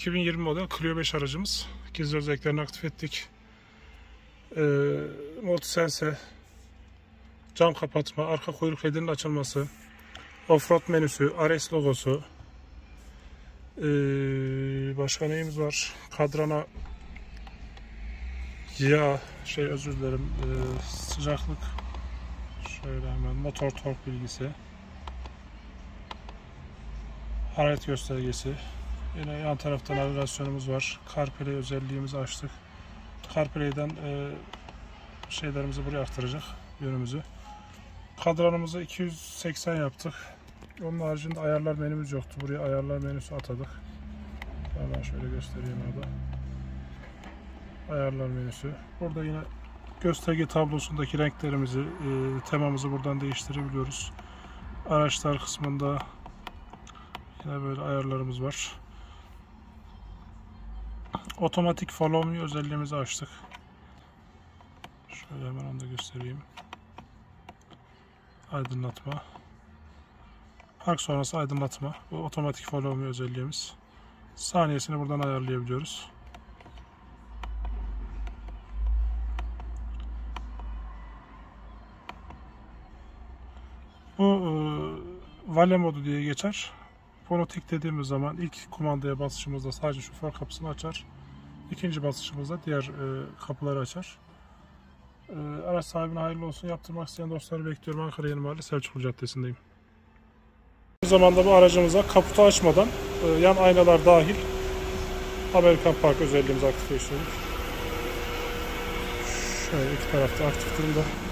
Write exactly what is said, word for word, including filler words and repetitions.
iki bin yirmi model Clio beş aracımız. Gizli özelliklerini aktif ettik. Ee, Multisense, cam kapatma, arka kuyruk ledinin açılması, offroad menüsü, R S logosu. Ee, başka neyimiz var? Kadrana yağ, şey özür dilerim, ee, sıcaklık. Şöyle hemen motor tork bilgisi. Hararet göstergesi. Yine yan tarafta navigasyonumuz var. CarPlay özelliğimizi açtık. CarPlay'den e, şeylerimizi buraya aktaracak, yönümüzü. Kadranımızı iki yüz seksen yaptık. Onun haricinde ayarlar menümüz yoktu. Buraya ayarlar menüsü atadık. Hemen şöyle göstereyim orada. Ayarlar menüsü. Burada yine gösterge tablosundaki renklerimizi, e, temamızı buradan değiştirebiliyoruz. Araçlar kısmında yine böyle ayarlarımız var. Otomatik follow me özelliğimizi açtık. Şöyle hemen onu da göstereyim. Aydınlatma. Park sonrası aydınlatma. Bu otomatik follow me özelliğimiz. Saniyesini buradan ayarlayabiliyoruz. Bu e, vale modu diye geçer. Bunu tıkladığımız zaman ilk kumandaya basışımızda sadece şoför kapısını açar. İkinci basışımızda diğer e, kapıları açar. E, araç sahibine hayırlı olsun. Yaptırmak isteyen dostları bekliyorum. Ankara Yeni Mahalle Selçuklu Caddesi'ndeyim. Bu zamanda bu aracımıza kaputu açmadan e, yan aynalar dahil Amerikan Park özelliğimizi aktifleştirdik. Şöyle iki tarafta aktif durumda.